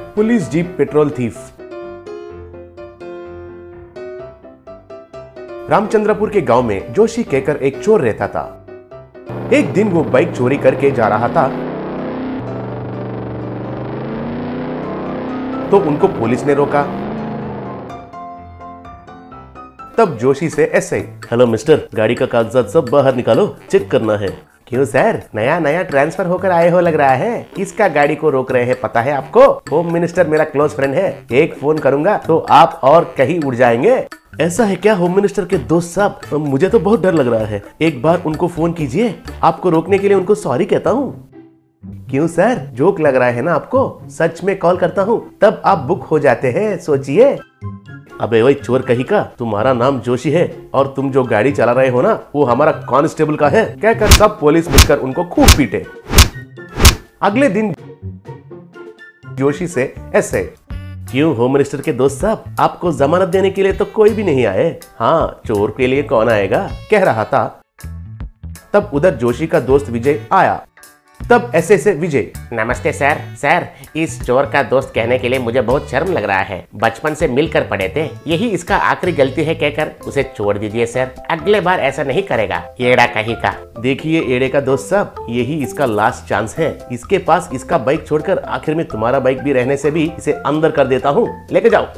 Police jeep patrol thief. Ramchandrapur के गांव में जोशी कहकर एक चोर रहता था। एक दिन वो बाइक चोरी करके जा रहा था तो उनको पुलिस ने रोका। तब जोशी से ऐसे, हेलो मिस्टर, गाड़ी का कागजात सब बाहर निकालो, चेक करना है। क्यों सर, नया नया ट्रांसफर होकर आए हो लग रहा है। किसका गाड़ी को रोक रहे हैं पता है आपको? होम मिनिस्टर मेरा क्लोज फ्रेंड है, एक फोन करूंगा तो आप और कहीं उड़ जाएंगे। ऐसा है क्या होम मिनिस्टर के दोस्त साहब? मुझे तो बहुत डर लग रहा है। एक बार उनको फोन कीजिए, आपको रोकने के लिए उनको सॉरी कहता हूँ। क्यों सर, जोक लग रहा है ना आपको? सच में कॉल करता हूँ तब आप बुक हो जाते हैं, सोचिए। अबे वही चोर कहीं का, तुम्हारा नाम जोशी है और तुम जो गाड़ी चला रहे हो ना वो हमारा कांस्टेबल का है। कहकर सब पुलिस मिलकर उनको खूब पीटे। अगले दिन जोशी से ऐसे, क्यों होम मिनिस्टर के दोस्त साहब, आपको जमानत देने के लिए तो कोई भी नहीं आए। हाँ, चोर के लिए कौन आएगा, कह रहा था। तब उधर जोशी का दोस्त विजय आया। तब ऐसे से विजय, नमस्ते सर। सर, इस चोर का दोस्त कहने के लिए मुझे बहुत शर्म लग रहा है। बचपन से मिलकर पढ़े थे, यही इसका आखिरी गलती है कहकर उसे छोड़ दीजिए सर। अगले बार ऐसा नहीं करेगा, एड़ा कहीं का। देखिए एड़े का दोस्त साहब, यही इसका लास्ट चांस है। इसके पास इसका बाइक छोड़कर आखिर में तुम्हारा बाइक भी रहने से भी इसे अंदर कर देता हूँ, लेके जाओ।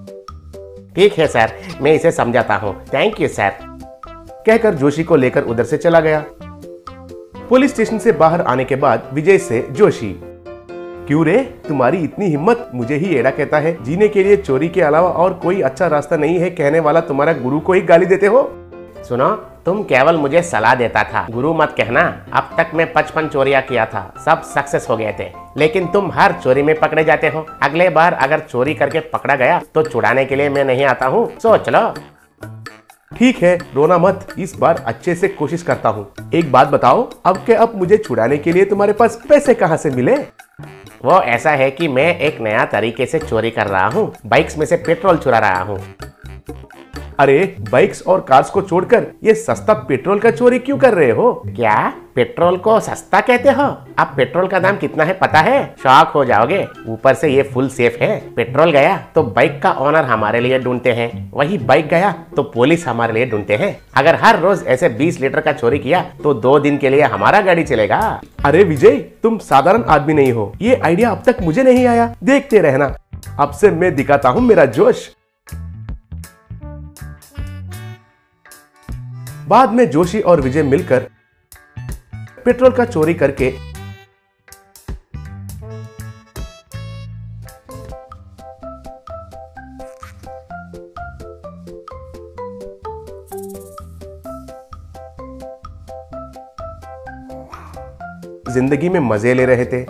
ठीक है सर, मैं इसे समझाता हूँ, थैंक यू सर। कहकर जोशी को लेकर उधर से चला गया। पुलिस स्टेशन से बाहर आने के बाद विजय से जोशी, क्यों रे, तुम्हारी इतनी हिम्मत, मुझे ही एड़ा कहता है। जीने के लिए चोरी के अलावा और कोई अच्छा रास्ता नहीं है कहने वाला तुम्हारा गुरु को ही गाली देते हो। सुनो, तुम केवल मुझे सलाह देता था, गुरु मत कहना। अब तक मैं 55 चोरियां किया था, सब सक्सेस हो गए थे, लेकिन तुम हर चोरी में पकड़े जाते हो। अगले बार अगर चोरी करके पकड़ा गया तो छुड़ाने के लिए मैं नहीं आता हूँ, सोच लो। ठीक है, रोना मत, इस बार अच्छे से कोशिश करता हूँ। एक बात बताओ, अब मुझे छुड़ाने के लिए तुम्हारे पास पैसे कहाँ से मिले? वो ऐसा है कि मैं एक नया तरीके से चोरी कर रहा हूँ, बाइक्स में से पेट्रोल चुरा रहा हूँ। अरे, बाइक्स और कार्स को छोड़कर ये सस्ता पेट्रोल का चोरी क्यों कर रहे हो? क्या पेट्रोल को सस्ता कहते हो? अब पेट्रोल का दाम कितना है पता है? शॉक हो जाओगे। ऊपर से ये फुल सेफ है। पेट्रोल गया तो बाइक का ओनर हमारे लिए ढूंढते हैं, वही बाइक गया तो पुलिस हमारे लिए ढूंढते हैं। अगर हर रोज ऐसे 20 लीटर का चोरी किया तो 2 दिन के लिए हमारा गाड़ी चलेगा। अरे विजय, तुम साधारण आदमी नहीं हो, ये आइडिया अब तक मुझे नहीं आया। देखते रहना, अब से मैं दिखाता हूँ मेरा जोश। बाद में जोशी और विजय मिलकर पेट्रोल का चोरी करके जिंदगी में मजे ले रहे थे।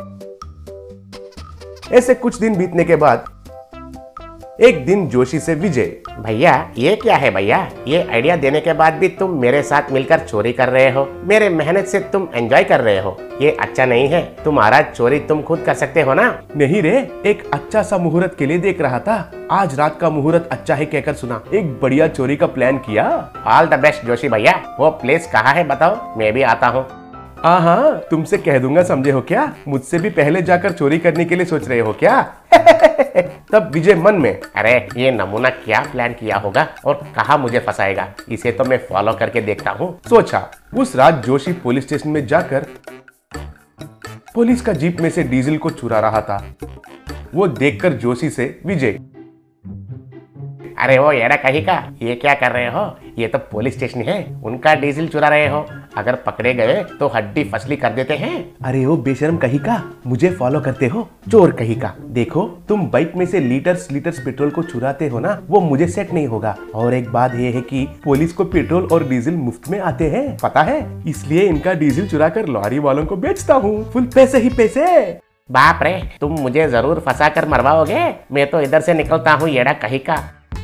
ऐसे कुछ दिन बीतने के बाद एक दिन जोशी से विजय, भैया ये क्या है भैया? ये आइडिया देने के बाद भी तुम मेरे साथ मिलकर चोरी कर रहे हो। मेरे मेहनत से तुम एंजॉय कर रहे हो, ये अच्छा नहीं है। तुम्हारा चोरी तुम खुद कर सकते हो ना। नहीं रे, एक अच्छा सा मुहूर्त के लिए देख रहा था। आज रात का मुहूर्त अच्छा है कहकर सुना, एक बढ़िया चोरी का प्लान किया। ऑल द बेस्ट जोशी भैया। वो प्लेस कहाँ है बताओ, मैं भी आता हूँ। हाँ, तुमसे कह दूंगा, समझे हो क्या? मुझसे भी पहले जाकर चोरी करने के लिए सोच रहे हो क्या? तब विजय मन में, अरे ये नमूना क्या प्लान किया होगा और कहाँ मुझे फंसाएगा, इसे तो मैं फॉलो करके देखता हूँ, सोचा। उस रात जोशी पुलिस स्टेशन में जाकर पुलिस का जीप में से डीजल को चुरा रहा था। वो देखकर जोशी से विजय, अरे वो एड़ा कहीं का, ये क्या कर रहे हो? ये तो पुलिस स्टेशन है, उनका डीजल चुरा रहे हो। अगर पकड़े गए तो हड्डी फसली कर देते हैं। अरे वो बेशरम कहीं का, मुझे फॉलो करते हो, चोर कहीं का। देखो, तुम बाइक में से लीटर्स पेट्रोल को चुराते हो ना, वो मुझे सेट नहीं होगा। और एक बात ये है कि पुलिस को पेट्रोल और डीजल मुफ्त में आते हैं, पता है? इसलिए इनका डीजल चुरा कर लॉरी वालों को बेचता हूँ, फुल पैसे ही पैसे। बाप रे, तुम मुझे जरूर फंसा कर मरवाओगे। मैं तो इधर से निकलता हूँ, एड़ा कहीं का।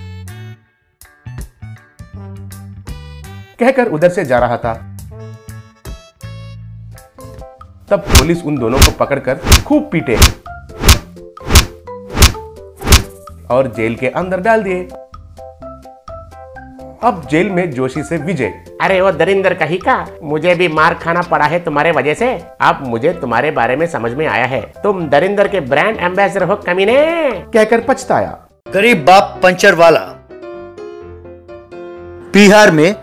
कहकर उधर से जा रहा था। तब पुलिस उन दोनों को पकड़कर खूब पीटे और जेल के अंदर डाल दिए। अब जेल में जोशी से विजय, अरे वो दरिंदर कहीं का, मुझे भी मार खाना पड़ा है तुम्हारे वजह से। अब मुझे तुम्हारे बारे में समझ में आया है, तुम दरिंदर के ब्रांड एम्बेसडर हो कमीने। कहकर पछताया। गरीब बाप पंचर वाला। बिहार में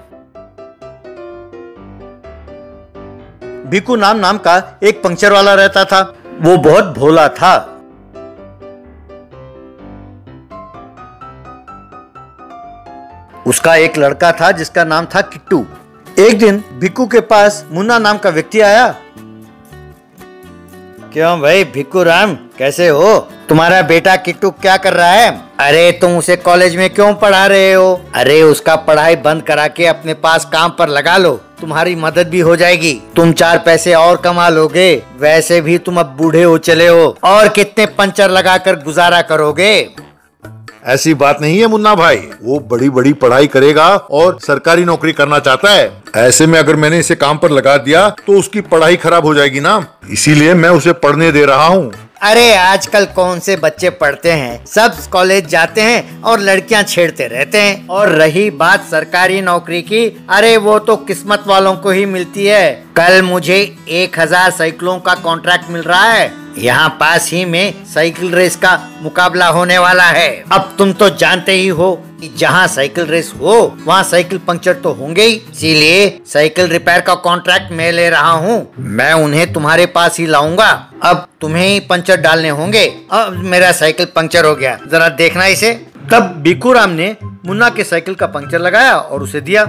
भिक्कू नाम का एक पंचर वाला रहता था। वो बहुत भोला था। उसका एक लड़का था जिसका नाम था किट्टू। एक दिन भिक्कू के पास मुन्ना नाम का व्यक्ति आया। क्यों भाई भिक्कू राम, कैसे हो? तुम्हारा बेटा किट्टू क्या कर रहा है? अरे तुम उसे कॉलेज में क्यों पढ़ा रहे हो? अरे उसका पढ़ाई बंद करा के अपने पास काम पर लगा लो, तुम्हारी मदद भी हो जाएगी, तुम 4 पैसे और कमा लोगे। वैसे भी तुम अब बूढ़े हो चले हो, और कितने पंचर लगाकर गुजारा करोगे? ऐसी बात नहीं है मुन्ना भाई, वो बड़ी बड़ी पढ़ाई करेगा और सरकारी नौकरी करना चाहता है। ऐसे में अगर मैंने इसे काम पर लगा दिया तो उसकी पढ़ाई खराब हो जाएगी ना, इसीलिए मैं उसे पढ़ने दे रहा हूँ। अरे आजकल कौन से बच्चे पढ़ते हैं, सब कॉलेज जाते हैं और लड़कियां छेड़ते रहते हैं। और रही बात सरकारी नौकरी की, अरे वो तो किस्मत वालों को ही मिलती है। कल मुझे 1000 साइकिलों का कॉन्ट्रैक्ट मिल रहा है। यहाँ पास ही में साइकिल रेस का मुकाबला होने वाला है। अब तुम तो जानते ही हो कि जहाँ साइकिल रेस हो वहाँ साइकिल पंक्चर तो होंगे ही, इसीलिए साइकिल रिपेयर का कॉन्ट्रैक्ट मैं ले रहा हूँ। मैं उन्हें तुम्हारे पास ही लाऊंगा। अब तुम्हें ही पंचर डालने होंगे। अब मेरा साइकिल पंक्चर हो गया, जरा देखना इसे। तब भिक्कू राम ने मुन्ना के साइकिल का पंक्चर लगाया और उसे दिया।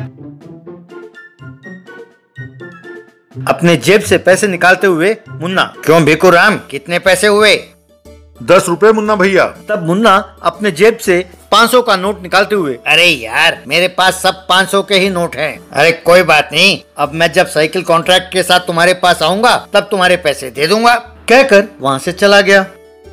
अपने जेब से पैसे निकालते हुए मुन्ना, क्यों भिक्कू राम, कितने पैसे हुए? 10 रुपए मुन्ना भैया। तब मुन्ना अपने जेब से 500 का नोट निकालते हुए, अरे यार मेरे पास सब 500 के ही नोट हैं। अरे कोई बात नहीं, अब मैं जब साइकिल कॉन्ट्रैक्ट के साथ तुम्हारे पास आऊंगा तब तुम्हारे पैसे दे दूंगा, कहकर वहाँ से चला गया।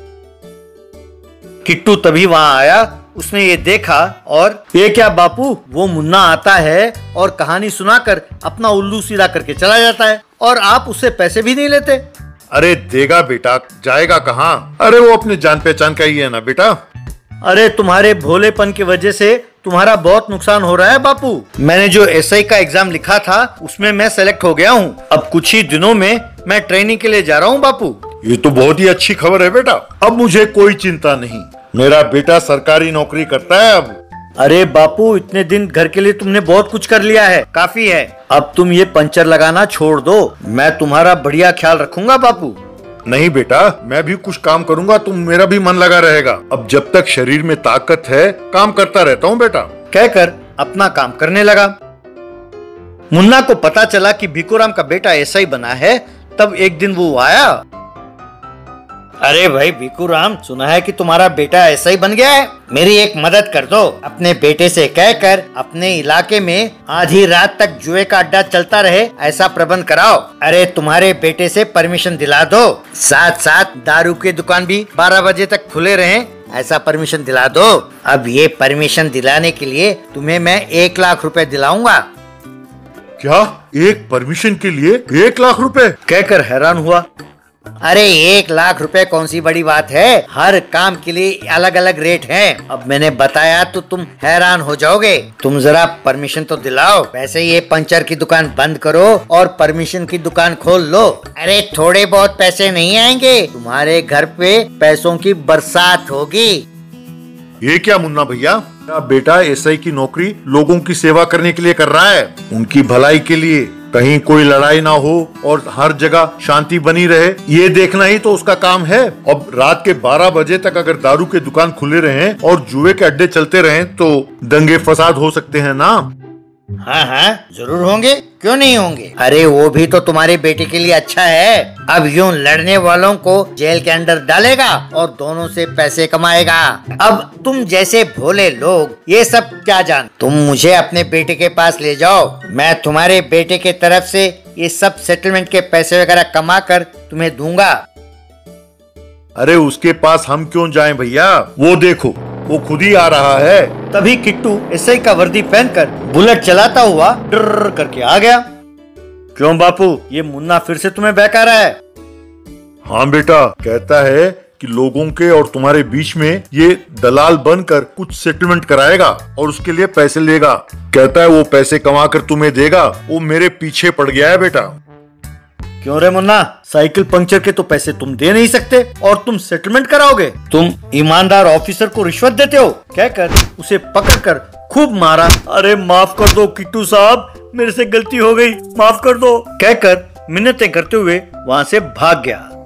किट्टू तभी वहाँ आया। उसने ये देखा और ये क्या बापू, वो मुन्ना आता है और कहानी सुनाकर अपना उल्लू सीधा करके चला जाता है और आप उससे पैसे भी नहीं लेते। अरे देगा बेटा, जाएगा कहाँ? अरे वो अपने जान पहचान का ही है ना बेटा। अरे तुम्हारे भोलेपन की वजह से तुम्हारा बहुत नुकसान हो रहा है बापू। मैंने जो एसआई का एग्जाम लिखा था उसमें मैं सेलेक्ट हो गया हूँ। अब कुछ ही दिनों में मैं ट्रेनिंग के लिए जा रहा हूँ बापू। ये तो बहुत ही अच्छी खबर है बेटा। अब मुझे कोई चिंता नहीं, मेरा बेटा सरकारी नौकरी करता है अब। अरे बापू, इतने दिन घर के लिए तुमने बहुत कुछ कर लिया है, काफी है। अब तुम ये पंचर लगाना छोड़ दो, मैं तुम्हारा बढ़िया ख्याल रखूंगा बापू। नहीं बेटा, मैं भी कुछ काम करूंगा तो मेरा भी मन लगा रहेगा। अब जब तक शरीर में ताकत है काम करता रहता हूँ बेटा, कहकर अपना काम करने लगा। मुन्ना को पता चला कि भिक्कू राम का बेटा एसआई बना है। तब एक दिन वो आया। अरे भाई भिक्कू राम, सुना है कि तुम्हारा बेटा एसआई बन गया है, मेरी एक मदद कर दो। अपने बेटे से कहकर अपने इलाके में आधी रात तक जुए का अड्डा चलता रहे ऐसा प्रबंध कराओ। अरे तुम्हारे बेटे से परमिशन दिला दो, साथ साथ दारू की दुकान भी 12 बजे तक खुले रहे ऐसा परमिशन दिला दो। अब ये परमिशन दिलाने के लिए तुम्हें मैं 1 लाख रुपए दिलाऊंगा। क्या? एक परमिशन के लिए 1 लाख रुपए? कहकर हैरान हुआ। अरे 1 लाख रुपए कौन सी बड़ी बात है, हर काम के लिए अलग अलग रेट हैं। अब मैंने बताया तो तुम हैरान हो जाओगे। तुम जरा परमिशन तो दिलाओ, वैसे ये पंचर की दुकान बंद करो और परमिशन की दुकान खोल लो। अरे थोड़े बहुत पैसे नहीं आएंगे, तुम्हारे घर पे पैसों की बरसात होगी। ये क्या मुन्ना भैया, मेरा बेटा एसआई की नौकरी लोगों की सेवा करने के लिए कर रहा है, उनकी भलाई के लिए, कहीं कोई लड़ाई ना हो और हर जगह शांति बनी रहे, ये देखना ही तो उसका काम है। अब रात के 12 बजे तक अगर दारू के दुकान खुले रहें और जुए के अड्डे चलते रहें तो दंगे फसाद हो सकते हैं ना। हाँ हाँ जरूर होंगे, क्यों नहीं होंगे। अरे वो भी तो तुम्हारे बेटे के लिए अच्छा है। अब यूं लड़ने वालों को जेल के अंदर डालेगा और दोनों से पैसे कमाएगा। अब तुम जैसे भोले लोग ये सब क्या जान, तुम मुझे अपने बेटे के पास ले जाओ, मैं तुम्हारे बेटे के तरफ से ये सब सेटलमेंट के पैसे वगैरह कमा कर तुम्हें दूंगा। अरे उसके पास हम क्यों जाएं भैया, वो देखो वो खुद ही आ रहा है। तभी किट्टू एसआई का वर्दी पहनकर बुलेट चलाता हुआ डर करके आ गया। क्यों बापू, ये मुन्ना फिर से तुम्हें बहका रहा है? हाँ बेटा, कहता है कि लोगों के और तुम्हारे बीच में ये दलाल बनकर कुछ सेटलमेंट कराएगा और उसके लिए पैसे लेगा। कहता है वो पैसे कमाकर तुम्हें देगा। वो मेरे पीछे पड़ गया है बेटा। क्यों रे मुन्ना, साइकिल पंक्चर के तो पैसे तुम दे नहीं सकते और तुम सेटलमेंट कराओगे? तुम ईमानदार ऑफिसर को रिश्वत देते हो। कहकर उसे पकड़कर खूब मारा। अरे माफ कर दो किट्टू साहब, मेरे से गलती हो गई, माफ कर दो, कहकर मिन्नतें करते हुए वहाँ से भाग गया।